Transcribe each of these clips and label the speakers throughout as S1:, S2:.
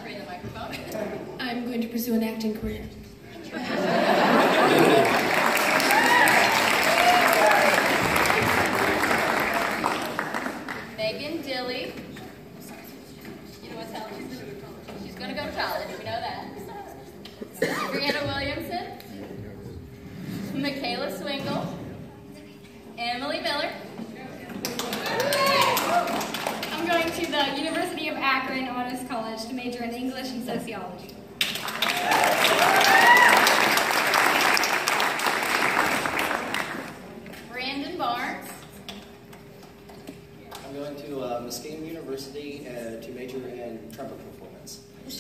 S1: Bring the microphone.
S2: I'm going to pursue an acting career.
S1: Megan Dilly. You know what's happening? She's going to go to college. We know that. Brianna Williamson. Michaela Swingle. Emily Miller.
S3: I'm going to the University of Akron Honors College to major in English and Sociology.
S1: Brandon Barnes.
S4: I'm going to Muscatine University to major in trumpet performance.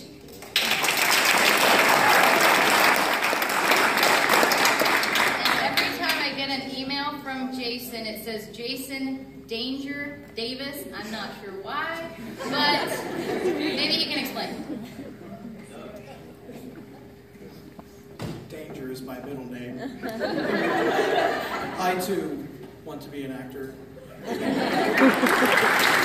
S1: And every time I get an email from Jason, it says Jason Danger Davis. I'm not sure why, but maybe he can explain.
S5: Danger is my middle name. I, too, want to be an actor.